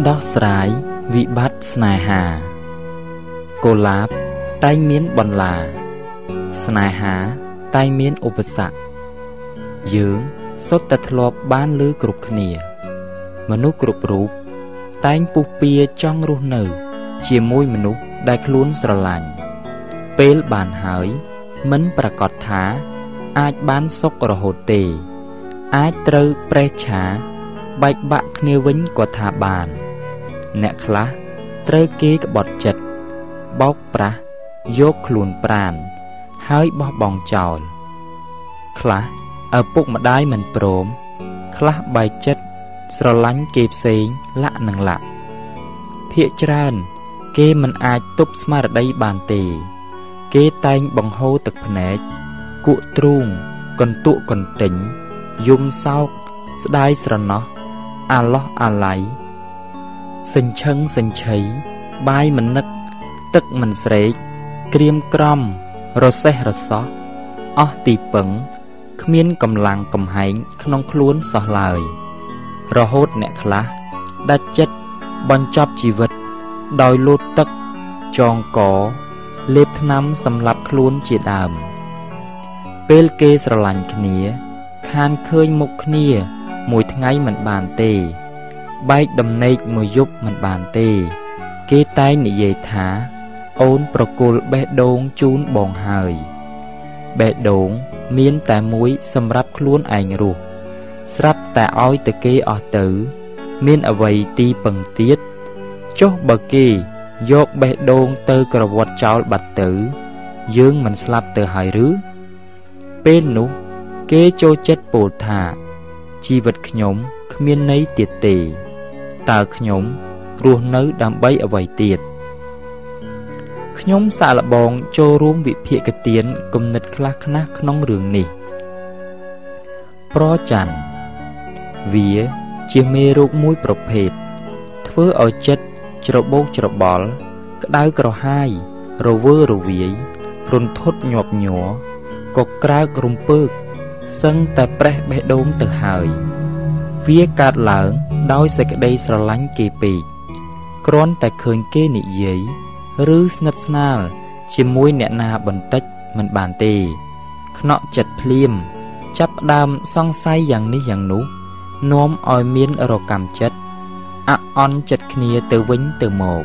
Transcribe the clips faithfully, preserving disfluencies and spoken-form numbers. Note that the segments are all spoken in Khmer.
ដោះស្រាយវិបត្តិស្នេហាកុលាបតែងមានបន្លាស្នេហាតែងមានឧបសគ្គយើងសុទ្ធតែធ្លាប់បានឮគ្រប់គ្នាមនុស្សគ្រប់រូបតែងពុះពៀចង់រស់នៅជាមួយមនុស្សដែលខ្លួនស្រឡាញ់ពេលបានហើយមិនប្រកាសថាអាចបានសុខរហូតទេអាចត្រូវប្រេះឆាបែកបាក់គ្នាវិញក៏ថាបានអ្នកខ្លះត្រូវគេក្បត់ចិត្តបោកប្រាស់យកខ្លួនប្រាណហើយបោះបង់ចោលខ្លះឪពុកម្ដាយមិនព្រមខ្លះបែកចិត្តស្រឡាញ់គេផ្សេងលាក់នឹងលាក់ភាគច្រើនគេមិនអាចទប់ស្មារតីបានទេគេតែងបង្ហូរទឹកភ្នែកគក់ទ្រូងកន្ទក់កន្ទិញយំសោកស្ដាយស្រណោះអាឡោះអាឡៃសេញឈឹងសេញឆៃបាយមិននឹកទឹកមិនស្រេកក្រៀមក្រំរសេះរសោះអស់ទីពឹងគ្មានកម្លាំងកំហែងក្នុងខ្លួនសោះឡើយរហូតអ្នកខ្លះដាច់ចិត្តបញ្ចប់ជីវិតដោយលូតទឹកចងកលេបថ្នាំសម្លាប់ខ្លួនជាដើមពេលគេស្រឡាញ់គ្នាខានឃើញមុខគ្នាមួយថ្ងៃមិនបានទេបែកដំណេកមួយយប់មិនបានទេគេតែងនិយាយថាអូនប្រគល់បេះដូងជូនបងហើយបេះដូងមានតែមួយសម្រាប់ខ្លួនឯងរស់ស្រាប់តែឲ្យតែគេអស់ទៅមានអ្វីទីពឹងទៀតចុះបើគេយកបេះដូងទៅក្រវាត់ចោលបាត់ទៅយើងមិនស្លាប់ទៅហើយឬពេលនោះគេចូលចិត្តពោលថាជីវិតខ្ញុំគ្មានន័យទៀតទេតើខ្ញុំរស់នៅដើម្បីអ្វីទៀតខ្ញុំសាកល្បងចូលរួមវិភាគទានគំនិតខ្លះខ្លះក្នុងរឿងនេះប្រច័ណ្ឌវាជាមេរោគមួយប្រភេទធ្វើឲ្យចិត្តច្របូកច្របល់ក្តៅក្រហាយរវើរវាយរន្ធត់ញាប់ញ័រក៏ក្រើករំពើកសឹងតែប្រេះបេះដូងទៅហើយវាកើតឡើងដោយសេចក្តីស្រឡាញ់គេពេកគ្រាន់តែឃើញគេនិយាយឬស្និទ្ធស្នាលជាមួយអ្នកណាបន្តិចមិនបានទេខ្នក់ចិត្តភ្លាមចាប់ផ្ដើមសង្ស័យយ៉ាងនេះយ៉ាងនោះនាំឲ្យមានរកម្មចិត្តអអន់ចិត្តគ្នាទៅវិញទៅមក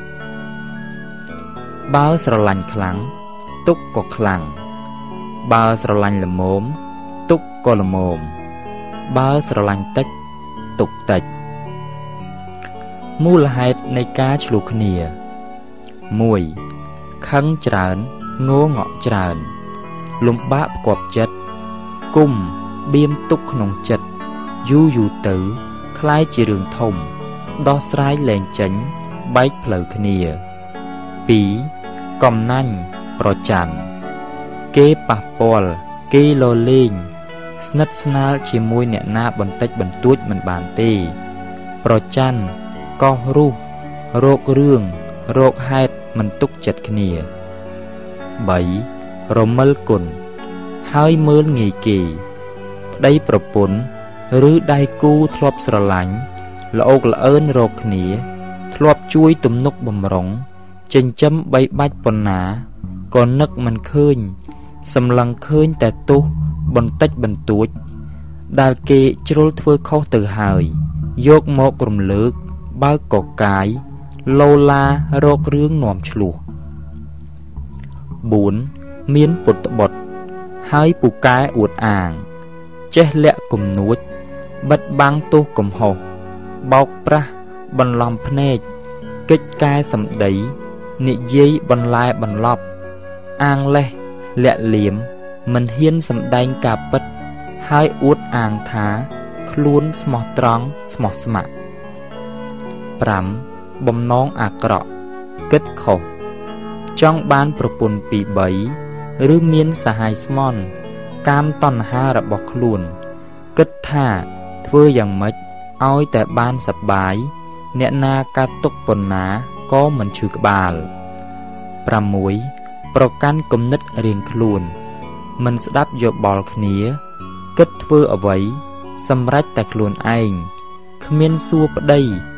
បើស្រឡាញ់ខ្លាំងទុកក៏ខ្លាំងបើស្រឡាញ់ល្មមទុកក៏ល្មមបើស្រឡាញ់តិចទុកតិចមូលហេតុនៃការឆ្លោះគ្នាមួយខឹងច្រើនងងក់ច្រើនលំបាកផ្គាប់ចិត្តគុំបៀមទុកក្នុងចិត្តយូរយូរទៅคล้ายជារឿងធំដោះស្រាយលែងចេញបែកផ្លូវគ្នាពីរកំណាញ់ប្រច័ណ្ឌគេប៉ះពាល់គេលលេងស្និទ្ធស្នាលជាមួយអ្នកណាបន្តិចបន្តួចមិនបានទេប្រច័ណ្ឌកោសរុះរោគរឿងរោគហេតុមិនទុកចិត្តគ្នាបីរមិលគុណហើយមើលងាយគេប្តីប្រពន្ធឬដៃគូធ្លាប់ស្រឡាញ់ល្អោកល្អឿនរកគ្នាធ្លាប់ជួយទំនុកបំរុងចិញ្ចឹមបីបាច់ប៉ុណ្ណាក៏នឹកមិនឃើញសម្លឹងឃើញតែទោសបន្តិចបន្តួចដែលគេជ្រុលធ្វើខុសទៅហើយយកមករំលើកបើកកកាយលោឡារករឿងនាំឆ្លោះបួនមានពុតបុត្រហើយពូកែអួតអាងចេះលាក់គំនួចបិទបាំងទោសកំហុសបោកប្រាស់បន្លំភ្នែកកិច្ចកែសម្ដីនិយាយបន្លែបន្លប់អាងលេះលាក់លៀមមិនហ៊ានសម្ដែងការពិតហើយអួតអាងថាខ្លួនស្មោះត្រង់ស្មោះស្ម័គ្រប្រាំបំណងអាក្រក់គិតខុសចង់បានប្រពន្ធពីរបីឬមានសហាយស្មន់កាមតណ្ហារបស់ខ្លួនគិតថាធ្វើយ៉ាងម៉េចឲ្យតែបានសប្បាយអ្នកណាកាត់ទុកប៉ុណ្ណាក៏មិនឈឺក្បាលប្រាំមួយប្រកាន់គំនិតរៀងខ្លួនមិនស្ដាប់យោបល់គ្នាគិតធ្វើអ្វីសម្រេចតែខ្លួនឯងគ្មានសួរប្តី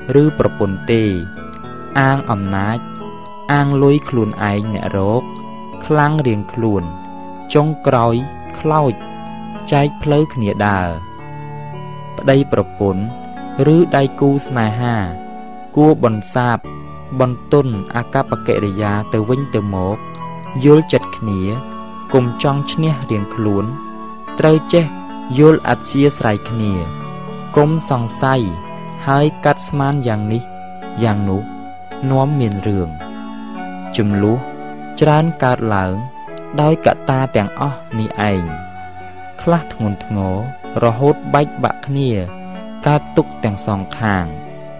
ឬប្រពន្ធទេអាងអំណាចអាងលុយខ្លួនឯងអ្នករកខ្លាំងរៀងខ្លួនចុងក្រោយខ្លោចចែកផ្លូវគ្នាដើរប្តីប្រពន្ធឬដៃគូស្នេហាគួរបន្សាបបន្ទន់អាកប្បកិរិយាទៅវិញទៅមកយល់ចិត្តគ្នាកុំចង់ឈ្នះរៀងខ្លួនត្រូវចេះយល់អធ្យាស្រ័យគ្នាកុំសង្ស័យហើយកាត់ស្មានយ៉ាងនេះយ៉ាងនោះនាំមានរឿងជម្លោះច្រើនកើតឡើងដោយកត្តាទាំងអស់នេះឯងខ្លះធ្ងន់ធ្ងររហូតបែកបាក់គ្នាកើតទុកទាំងសងខាង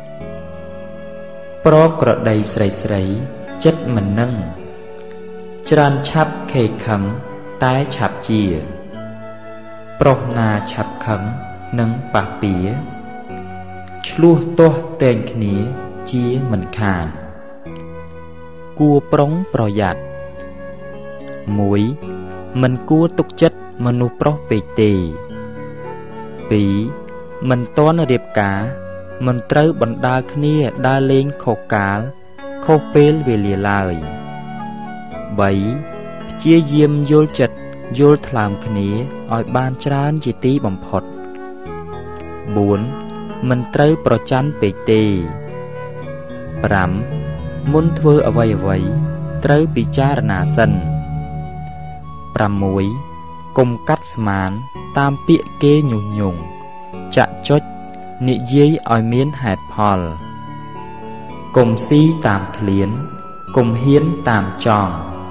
ប្រក្រតីស្រីស្រីចិត្តមិននឹងច្រើនឆាប់ខេខឹងតែឆាប់ជាប្រុសណាឆាប់ខឹងនឹងប៉ះពៀឆ្លោះទាស់តែងគ្នាជាមិនខានគួរប្រុងប្រយ័ត្នមួយមិនគួរទុកចិត្តមនុស្សប្រុសពេកទេពីរមិនទាន់រៀបការមិនត្រូវបណ្ដាលគ្នាដើរលេងខុសកាលខុសពេលវេលាឡើយបីព្យាយាមយល់ចិត្តយល់ថ្លើមគ្នាឲ្យបានច្រើនជាទីបំផុតបួនមិនត្រូវប្រច័ណ្ឌពេកទេប្រាំមុនធ្វើអ្វីអ្វីត្រូវពិចារណាសិនប្រាំមួយកុំកាត់ស្មានតាមពាក្យគេញុះញង់ចាក់ចុចនិយាយឲ្យមានហេតុផលកុំស៊ីតាមឃ្លានកុំហ៊ានតាមចង់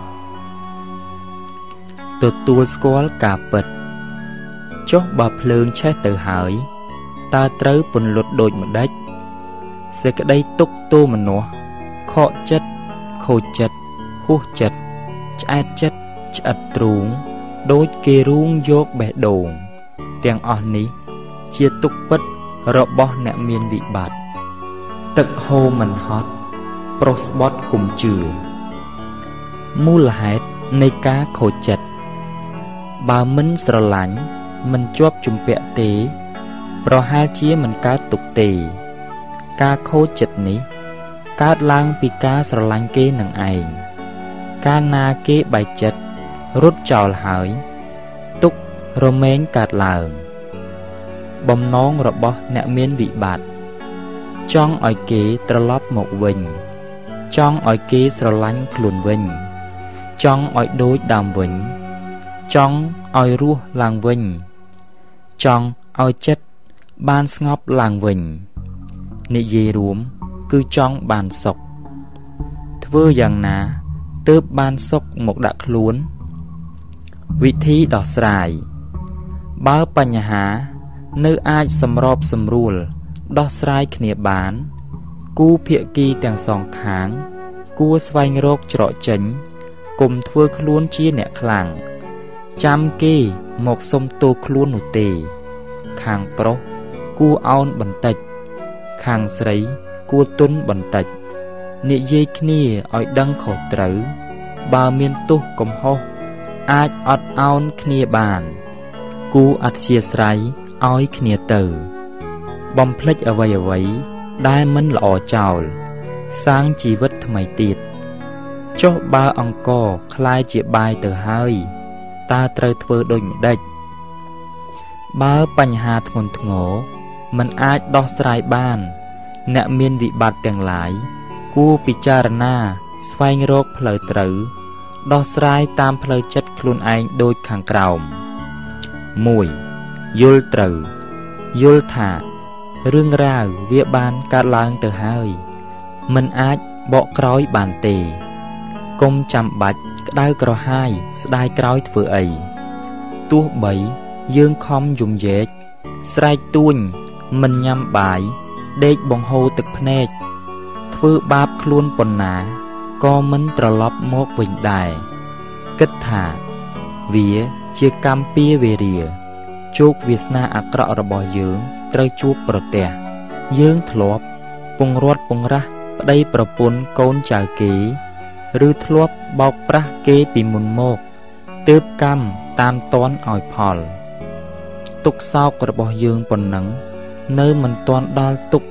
ទទួលស្គាល់ការពិតចុះបើភ្លើងឆេះទៅហើយតើត្រូវពន្លត់ដូចម្ដេចសេចក្តីទុក្ខទោមនស្សខកចិត្តខូចចិត្តហួសចិត្តឆ្អែតចិត្តឆ្អិតទ្រូងដូចគេរូងយកបេះដូងទាំងអស់នេះជាទុក្ខពិតរបស់អ្នកមានវិបត្តិទឹកហូរមិនហត់ប្រុសស្បត់គុំជឿមូលហេតុនៃការខូចចិត្តបើមិនស្រឡាញ់មិនជាប់ជំពាក់ទេប្រហែលជាមិនកើតទុក្ខទេការខូចចិត្តនេះកើតឡើងពីការស្រឡាញ់គេនឹងឯងកាលណាគេបែកចិត្តរត់ចោលហើយទុក្ខរមែងកើតឡើងបំណងរបស់អ្នកមានវិបត្តិចង់ឲ្យគេត្រឡប់មកវិញចង់ឲ្យគេស្រឡាញ់ខ្លួនវិញចង់ឲ្យដូចដើមវិញចង់ឲ្យរស់ឡើងវិញចង់ឲ្យចិត្តបានស្ងប់ឡើងវិញនិយាយរួមគឺចង់បានសុខធ្វើយ៉ាងណាទើបបានសុខមកដាក់ខ្លួនវិធីដោះស្រាយបើបញ្ហានៅអាចសម្របសម្រួលដោះស្រាយគ្នាបានគូភាគីទាំងសងខាងគួរស្វែងរកច្រកចេញកុំធ្វើខ្លួនជាអ្នកខ្លាំងចាំគេមកសុំទោសខ្លួននោះទេខាងប្រុសគួរអោនបន្តិចខាងស្រីគួរទន់បន្តិចនិយាយគ្នាឲ្យដឹងខុសត្រូវបើមានទោសកំហុសអាចអត់អោនគ្នាបានគួរអធ្យាស្រ័យឲ្យគ្នាទៅបំភ្លេចអ្វីអ្វីដែលមិនល្អចោលសាងជីវិតថ្មីទៀតចុះបើអង្គคล้ายជាបាយទៅហើយតើត្រូវធ្វើដូចម្ដេចបើបញ្ហាធ្ងន់ធ្ងរមិនអាចដោះស្រាយបានអ្នកមានវិបត្តិទាំងឡាយគួរពិចារណាស្វែងរកផ្លូវត្រូវដោះស្រាយតាមផ្លូវចិត្តខ្លួនឯងដូចខាងក្រោមមួយយល់ត្រូវយល់ថារឿងរ៉ាវវាបានកើតឡើងទៅហើយមិនអាចបកក្រោយបានទេកុំចាំបាច់ក្តៅក្រហាយស្ដាយក្រោយធ្វើអីទោះបីយើងខំយំយែកស្រែកទួញមិនញ៉ាំបាយដេកបង្ហូរទឹកភ្នែកធ្វើបាបខ្លួនប៉ុណ្ណាក៏មិនត្រឡប់មកវិញដែរគិតថាវាជាកម្មពៀវេរាជោគវាសនាអាក្រក់របស់យើងត្រូវជួបប្រទះយើងធ្លាប់ពង្រត់ពង្រាស់ប្តីប្រពន្ធកូនចៅគេឬធ្លាប់បោកប្រាស់គេពីមុនមកទើបកម្មតាមតន់ឲ្យផលទុក្ខសោករបស់យើងប៉ុណ្ណឹងនៅមិនទាន់ដល់ទុក្ខ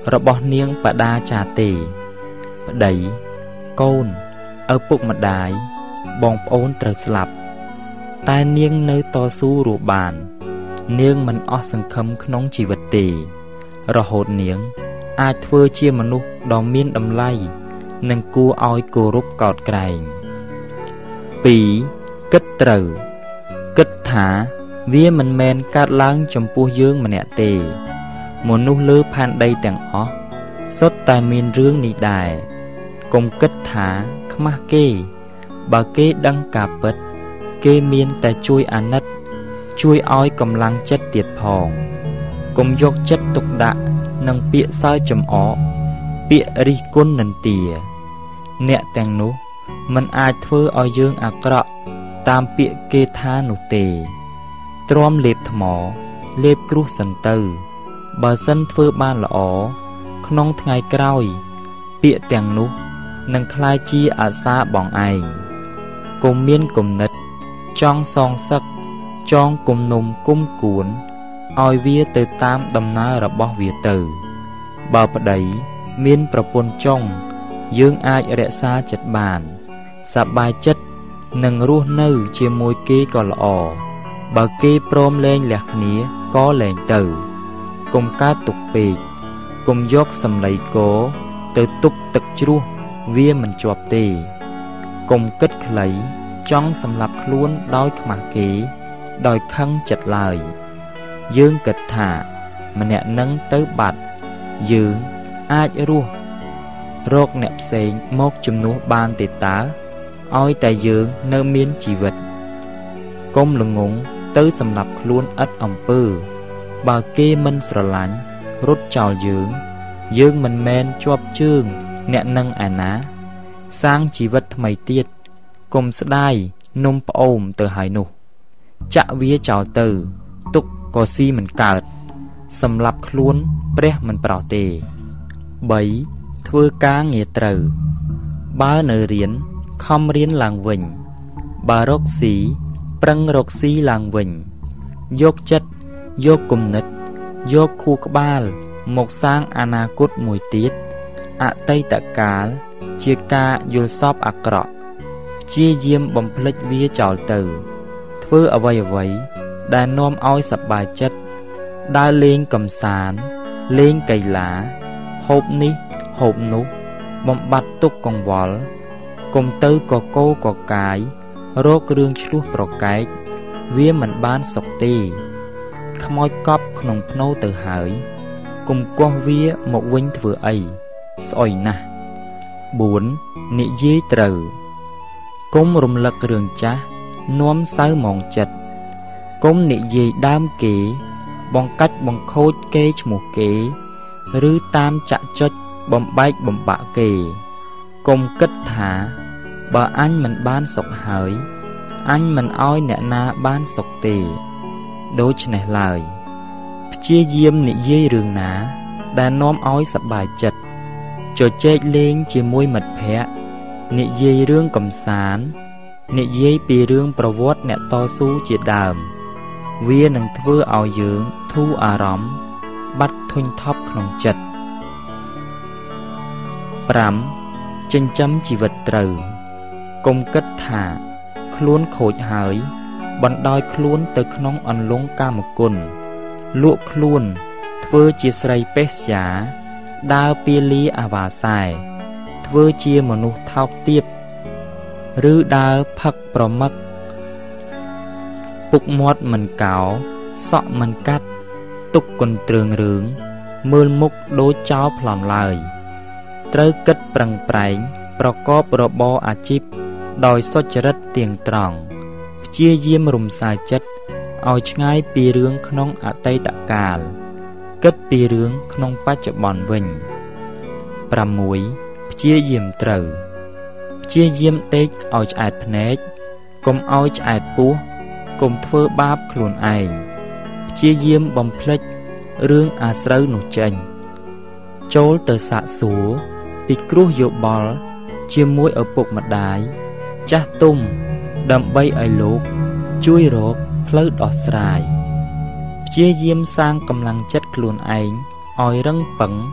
របស់នាងបដាចាទេប្តីកូនឪពុកម្ដាយបងប្អូនត្រូវស្លាប់តែនាងនៅតស៊ូរស់បាននាងមិនអស់សង្ឃឹមក្នុងជីវិតទេរហូតនាងអាចធ្វើជាមនុស្សដ៏មានតម្លៃនិងគួរឲ្យគោរពកោតក្រែងពីរគិតត្រូវគិតថាវាមិនមែនកើតឡើងចំពោះយើងម្នាក់ទេមនុស្សលើផែនដីទាំងអស់សុទ្ធតែមានរឿងនេះដែរកុំគិតថាខ្មាស់គេបើគេដឹងការពិតគេមានតែជួយអាណិតជួយឲ្យកម្លាំងចិត្តទៀតផងកុំយកចិត្តទុកដាក់នឹងពាក្យសើចចំអកពាក្យរិះគន់និន្ទាអ្នកទាំងនោះមិនអាចធ្វើឲ្យយើងអាក្រក់តាមពាក្យគេថានោះទេទ្រាំលេបថ្មលេបគ្រោះសិនទៅបើសិនធ្វើបានល្អក្នុងថ្ងៃក្រោយពាក្យទាំងនោះនឹងក្លាយជាអាសាបងឯងកុំមានគំនិតចង់សងសឹកចងគំនុំគុំគួនឲ្យវាទៅតាមដំណើររបស់វាទៅបើប្តីមានប្រពន្ធចុងយើងអាចរក្សាចិត្តបានសប្បាយចិត្តនឹងរស់នៅជាមួយគេក៏ល្អបើគេព្រមលែងលះគ្នាក៏លែងទៅកុំកើតទុកពេកកុំយកសម្លៃគោទៅទប់ទឹកជ្រោះវាមិនជាប់ទេកុំគិតខ្លីចង់សម្លាប់ខ្លួនដោយខ្មាស់គេដោយខឹងចិត្តឡើយយើងគិតថាម្នាក់នឹងទៅបាត់យើងអាចរស់រកអ្នកផ្សេងមកជំនួសបានទេតើឲ្យតែយើងនៅមានជីវិតកុំល្ងងទៅសម្លាប់ខ្លួនឥតអំពើបើគេមិនស្រឡាញ់រត់ចោលយើងយើងមិនមែនជាប់ជើងអ្នកនឹងឯណាសាងជីវិតថ្មីទៀតកុំស្ដាយនំប្អូមទៅហើយនោះចាក់វាចោលទៅទុកក៏ស៊ីមិនកើតសម្លាប់ខ្លួនព្រះមិនប្រោសទេបីធ្វើការងារត្រូវបើនៅរៀនខំរៀនឡើងវិញបើរកស៊ីប្រឹងរកស៊ីឡើងវិញយកចិត្តយកគំនិតយកខួរក្បាលមកសាងអនាគតមួយទៀតអតីតកាលជាការយល់សប្តិអាក្រក់ព្យាយាមបំភ្លេចវាចោលទៅធ្វើអ្វីអ្វីដែលនាំឲ្យសប្បាយចិត្តដើរលេងកម្សាន្តលេងកីឡាហូបនេះហូបនោះបំបត្តិទុក្ខកង្វល់កុំទៅកកោកកាយរករឿងឆ្លោះប្រកែកវាមិនបានសុខទេខ្មោចកប់ក្នុងភ្នូទៅហើយកុំគាស់វាមកវិញធ្វើអីស្អុយណាស់បួននិយាយត្រូវកុំរំលឹករឿងចាស់នាំសៅមងចិត្តកុំនិយាយដើមគេបង្កាច់បង្ខូចគេឈ្មោះគេឬតាមចាក់ចុចបំបែកបំបាក់គេកុំគិតថាបើអញមិនបានសុខហើយអញមិនអោយអ្នកណាបានសុខទេដូច្នេះឡើយព្យាយាមនិយាយរឿងណាដែលនាំឲ្យសប្បាយចិត្តជជែកលេងជាមួយមិត្តភ័ក្តិនិយាយរឿងកំសាន្តនិយាយពីរឿងប្រវត្តិអ្នកតស៊ូជាដើមវានឹងធ្វើឲ្យយើងធូរអារម្មណ៍បាត់ធុញថប់ក្នុងចិត្តប្រាំចិញ្ចឹមជីវិតត្រូវកុំគិតថាខ្លួនខូចហើយបណ្ដោយខ្លួនទៅក្នុងអន្លង់កាមគុណលក់ខ្លួនធ្វើជាស្រីបេស្យាដើរពាលាអាវាសែធ្វើជាមនុស្សថោកទាបឬដើរផឹកប្រមឹកពុកមាត់មិនកោសក់មិនកាត់ទុកកន្ទ្រើងរឿងមើលមុខដូចចោលប្លន់ឡើយត្រូវគិតប្រឹងប្រែងប្រកបរបរអាជីពដោយសុចរិតទៀងត្រង់ព្យាយាមរំសាយចិត្តឲ្យឆ្ងាយពីរឿងក្នុងអតីតកាលគិតពីរឿងក្នុងបច្ចុប្បន្នវិញប្រាំមួយព្យាយាមត្រូវព្យាយាមដេកឲ្យឆ្អែតភ្នែកកុំឲ្យឆ្អែតពោះកុំធ្វើបាបខ្លួនឯងព្យាយាមបំភ្លេចរឿងអាស្រូវនោះចេញចូលទៅសាកសួរពីគ្រោះយោបល់ជាមួយឪពុកម្ដាយចាស់ទុំដើម្បីឲ្យលោកជួយរកផ្លូវដោះស្រាយព្យាយាមសាងកម្លាំងចិត្តខ្លួនឯងឲ្យរឹងប៉ឹង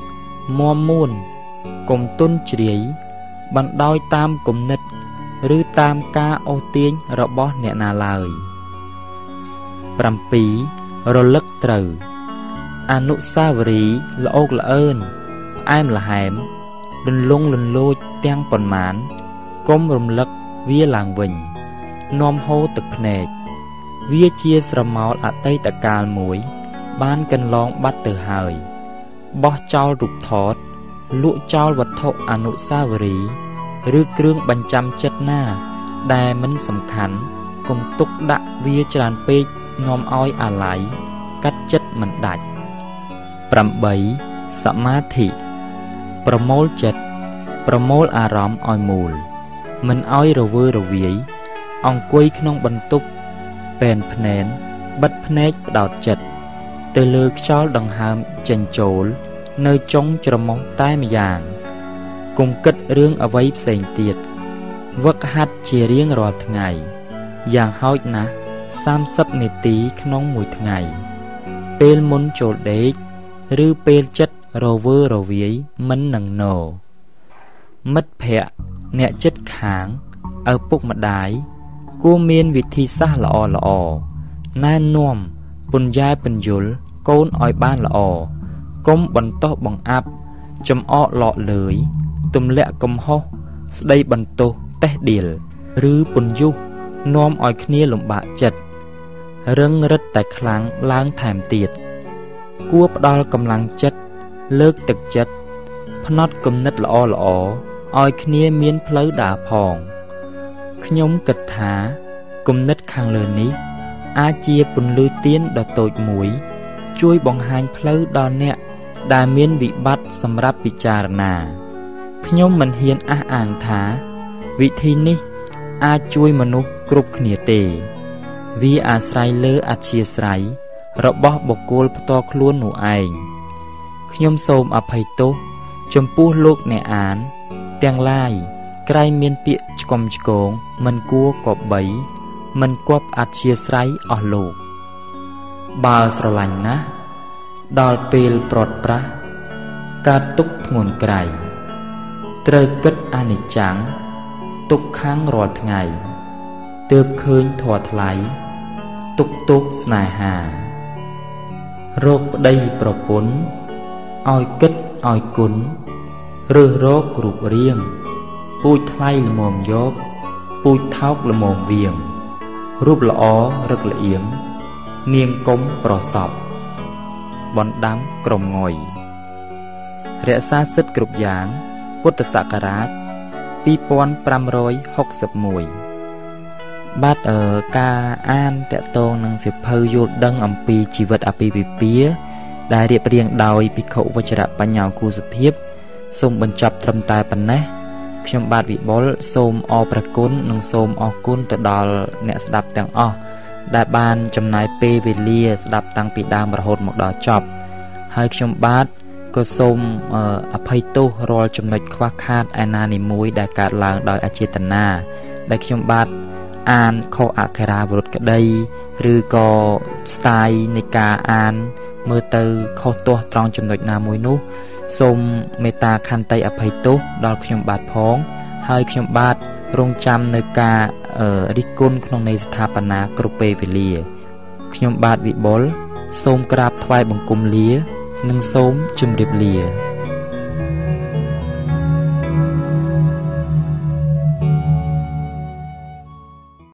มัวมูนกลมตุ้นเฉยบันดอยตามกลมนิดหรือตามกาโอเตียนระบอบเนนาลายปรำปีรลึกตรืออนุสาวรีย์ละโอกละเอิญไอ้มละแหมลุนลงลุนโลดเตียงปนหมานก้มรมลึกเวียหลังวิญนอมโฮตึกเพนกเวียเชียสระมอลอัตตะกาลมวยบ้านกันลองบัดเตอร์หายบ่เจ้ารูปทอดลุเจ้าวัตถุอนุสาวรีย์หรือเครื่องบรรจำจัดหน้าแต่มันสำคัญกลมตุกดะเวียจรานเป๊กนอมอ้อยอาไหลกัดจัดมันดัดปรำใบสมาธิประโมลจัดประโมลอารมณ์อ้อยมูลมันอ้อยระเวอระเวียองกุยขนมบรรทุกเป็นพเนนบัดพเนกดาวจัดเตลือกชอลดังหามเจนโจลเนยจงจรมองใต้มาอย่างกุมกัดเรื่องเอาไว้เสียงเตียดวักหัดเชียเรียงรอทั้งไงอย่างเฮานะสามสับเนตีขนมมวยทั้งไงเปลมุนโจลเด็กหรือเปลจัดโรเวอร์โรเวียมันหนังโนมัดแผะเนะจัดขางเอาปุกมาได้กูเมียนวิธีซาละอละอน่าน่วมปุญญาปัญยุลโกนอ้อยบ้านละอก้มบรรโตบังอับจำอ้อหล่อเลยตุมเละกำหอสได้บรรโตเตะเดียลหรือปุญยุน้อมอ้อยขเนียลมบะจัดเริงรัดแต่ครั้งล้างแถมเตียดกัวปดอลกำลังจัดเลิกตึกจัดพนอดกำนัดละอละออ้อยขเนียเมียนเพลอด่าพองขยมกัดถากำนัดข้างเลินนี้อาเจียปุนลือเตียนดอกโตยหมวยช่วยบองหายเพลอดอนเนี่ยได้เมียนวิบัติสำหรับพิจารณาขยมมันเฮียนอาอ่างถาวิธีนี้อาช่วยมนุษย์กรุบเขียเตวิอาศัยเลืออาเชียสไรระบอบบกโกลพตอคล้วนหนูเองขยมโสมอภัยโตจมปูโลกในอ่านเตียงไล่ใกล้เมียนเปียจกมจโกงมันกัวกอบใบมันกวบอาเชียสไรออโลกบาสลันนะดอลเปลปลดประกาตุกงวนไกรเตรกึดอานิจังตุกค้างรอดไงเติบเคินถอดไหลตุกตุกสนายหาโรคได้ประปุนอ้อยกึดอ้อยกุนหรือโรคกรุบเรียงปุยไทยละมมยบปุยเท้าละมมเวียงรูปละอ้อรึกละเอียงเนียงกลมปลอสอบบอนดำกลมงอยเรียซาซึดกรุบยางพุทธศักราชปีปอนปรำร้อยหกสิบมวยบาดเอ่อกาอ่านแตะตรงนังสือเพอโยดดังอัมปีชีวิตอปีปีเปียได้เรียบเรียงดาวพิขวัชระปัญญาคูสุเพียบทรงบรรจับตรมตายปันนะขยมบาดวิบอลโสมอประกุลนังโสมอกุลตะดอลเนสดับแต่งอ้อได้บานจำนายเปเวเลียสดับตังปีดามประหดหมกดอจอบให้ขยมบาดก็โสมอภัยโตรอลจำนวนควักคาดไอนานิมุยได้การลางโดยอาเจตนาได้ขยมบาดอ่านข้ออักขระบทกระไดหรือก็สไตล์ในการอ่านเมื่อเตอเข้าตัวตรองจำนวนนามวยนุสมเมตาคันไตอภัยโตดอลขยมบาดพ้องให้ขยมบาดรงจำในกาเอ่อริกุลក្នុងនៃស្ថាបនាក្រុងពេវេលាខ្ញុំបាទវិបុលសូមក្រាបថ្វាយបង្គំលានិងសូមជម្រាបលា